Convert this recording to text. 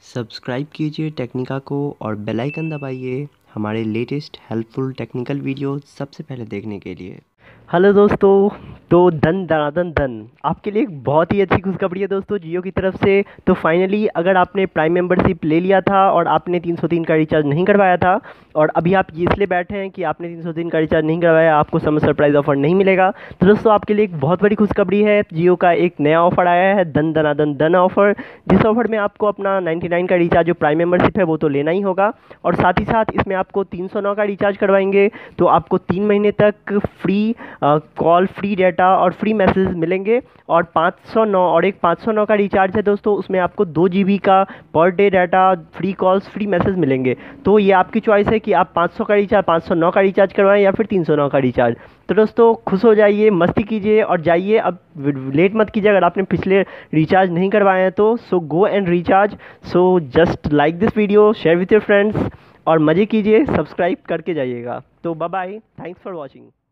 Subscribe कीजिए Technica को और बेल आइकन दबाइए हमारे लेटेस्ट हेल्पफुल टेक्निकल वीडियो सबसे पहले देखने के लिए। हेलो दोस्तों, तो धन दनादन धन आपके लिए एक बहुत ही अच्छी खुशखबरी है दोस्तों जियो की तरफ से। तो फाइनली अगर आपने प्राइम मेंबरशिप ले लिया था और आपने 303 का रिचार्ज नहीं करवाया था और अभी आप ये इसलिए बैठे हैं कि आपने 303 का रिचार्ज नहीं करवाया, आपको समर सरप्राइज ऑफर नहीं मिलेगा, तो दोस्तों आपके लिए एक बहुत बड़ी खुशखबरी है। जियो का एक नया ऑफर आया है, धन दनादन धन ऑफर, जिस ऑफर में आपको अपना 99 का रिचार्ज जो प्राइम मेंबरशिप है वो तो लेना ही होगा और साथ ही साथ इसमें आपको 309 का रिचार्ज करवाएंगे तो आपको 3 महीने तक फ्री कॉल, फ्री डाटा और फ्री मैसेज मिलेंगे। और 509 और एक 509 का रिचार्ज है दोस्तों, उसमें आपको 2 GB का per day data, free calls, free message मिलेंगे। तो ये आपकी चॉइस है कि आप 500 का रिचार्ज, 509 का रिचार्ज करवाएं या फिर 309 का रिचार्ज। तो दोस्तों खुश हो जाइए, मस्ती कीजिए और जाइए, अब लेट मत कीजिए। अगर आपने पिछले रिचार्ज नहीं करवाए हैं तो so go and recharge. So just like this video, share with your friends और मज़े कीजिए, सब्सक्राइब करके जाइएगा। तो bye bye, thanks for watching.